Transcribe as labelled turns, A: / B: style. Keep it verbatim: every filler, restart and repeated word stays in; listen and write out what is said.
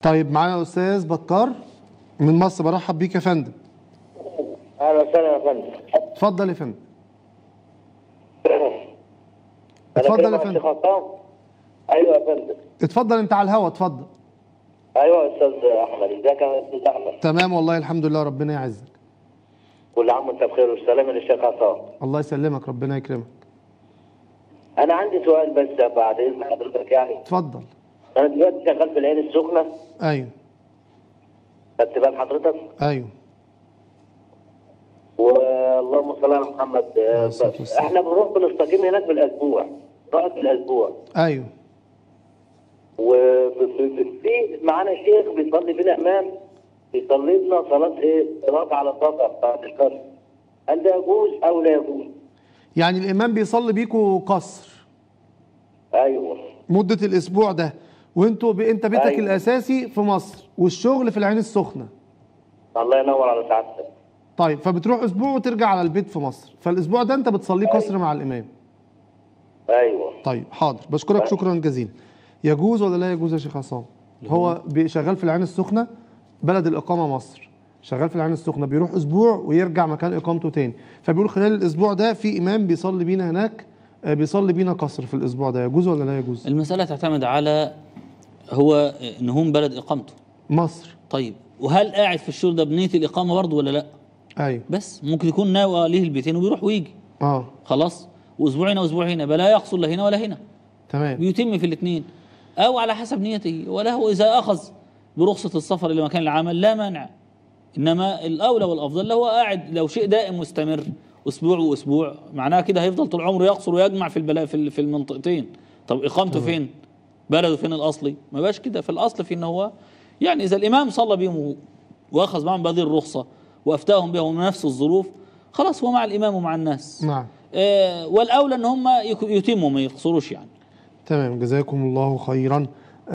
A: طيب معانا استاذ بكار من مصر، برحب بيك يا فندم.
B: اهلا وسهلا يا فندم.
A: اتفضل يا فندم.
B: اتفضل
A: يا فندم.
B: ايوه يا فندم.
A: اتفضل انت على الهوا، اتفضل.
B: ايوه يا استاذ احمد، ازيك يا استاذ احمد؟
A: تمام والله الحمد لله، ربنا يعزك.
B: كل عام وانت بخير والسلامه للشيخ عصام.
A: الله يسلمك، ربنا يكرمك.
B: انا عندي سؤال بس بعد اذن حضرتك يعني.
A: اتفضل.
B: انا دلوقتي شغال في العين السخنه.
A: ايوه.
B: خدت بال حضرتك؟
A: ايوه.
B: واللهم صل على محمد. احنا بنروح بنستقيم هناك بالاسبوع، رأس الاسبوع.
A: ايوه.
B: وفي معانا شيخ بيصلي بينا امام، بيصلي لنا صلاه ايه؟ صلاه على سفر بعد الفجر. هل ده يجوز او لا يجوز؟
A: يعني الامام بيصلي بيكوا قصر.
B: ايوه.
A: مده الاسبوع ده، وانتوا ب... انت بيتك أيوة. الاساسي في مصر والشغل في العين السخنه.
B: الله ينور على سعادتك.
A: طيب، فبتروح اسبوع وترجع على البيت في مصر، فالاسبوع ده انت بتصليه أيوة. قصر مع الامام.
B: ايوه.
A: طيب حاضر، بشكرك أيوة. شكرا جزيلا. يجوز ولا لا يجوز يا شيخ عصام؟ هو شغال في العين السخنه، بلد الاقامه مصر، شغال في العين السخنه، بيروح اسبوع ويرجع مكان اقامته تاني، فبيقول خلال الاسبوع ده في امام بيصلي بينا هناك، بيصلي بينا قصر في الاسبوع ده، يجوز ولا لا يجوز؟
C: المساله تعتمد على هو ان هم بلد اقامته
A: مصر.
C: طيب، وهل قاعد في الشغل ده بنيه الاقامه برضه ولا لا؟
A: ايوه.
C: بس ممكن يكون ناوي ليه البيتين وبيروح ويجي.
A: اه
C: خلاص، واسبوع هنا واسبوع هنا، بلا يقصر لا هنا ولا هنا.
A: تمام.
C: بيتم في الاثنين، او على حسب نيته، وله اذا اخذ برخصه السفر الى مكان العمل لا مانع. انما الاولى والافضل لو هو قاعد، لو شيء دائم مستمر اسبوع واسبوع، معناه كده هيفضل طول عمره يقصر ويجمع في البلا في في المنطقتين. طب اقامته تمام. فين؟ بلده فين الاصلي؟ ما بقاش كده. في الاصل في ان هو يعني اذا الامام صلى بهم واخذ معهم بهذه الرخصه وافتاهم بها من نفس الظروف، خلاص هو مع الامام ومع الناس.
A: نعم.
C: آه والاولى ان هم يتموا ما يقصروش يعني.
A: تمام، جزاكم الله خيرا.